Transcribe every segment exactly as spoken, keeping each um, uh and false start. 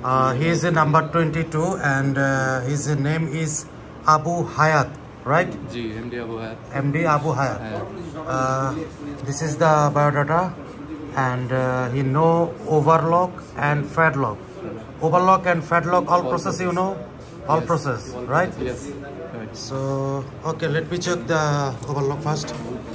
Uh, he is number twenty-two, and uh, his name is Abu Hayat, right? Ji, M D Abu Hayat. M D Abu Hayat. Uh, this is the biodata, and uh, he know overlock and fadlock. Overlock and fadlock, all process you know? All yes. process, right? Yes. Right. So, okay, let me check the overlock first.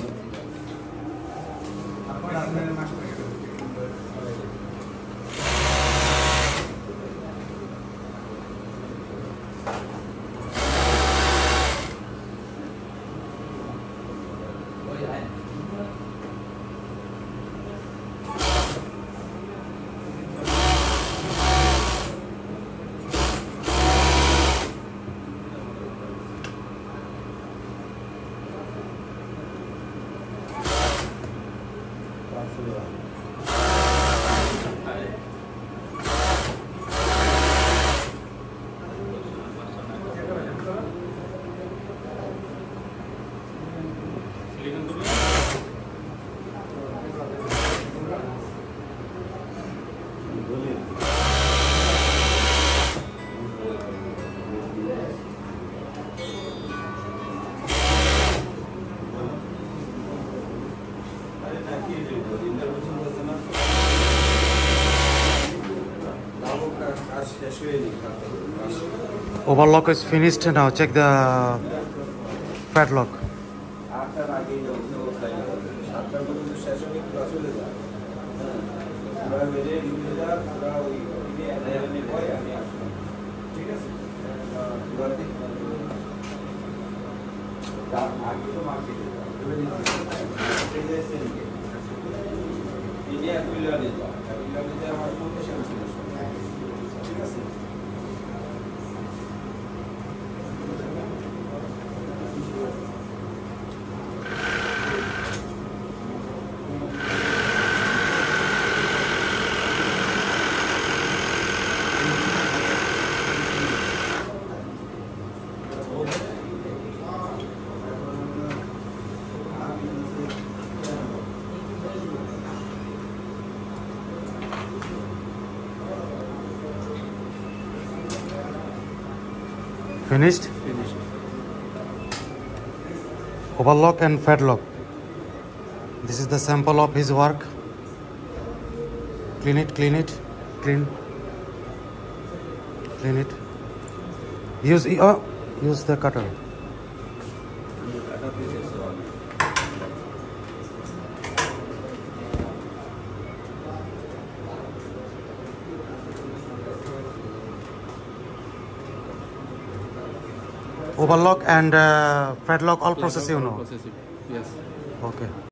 Overlock is finished. Now check the padlock. Finished? Finished. Overlock and fadlock. This is the sample of his work. Clean it, clean it, clean. Clean it. Use, uh, use the cutter. Overlock and uh, padlock all process you know? Process, yes. Okay.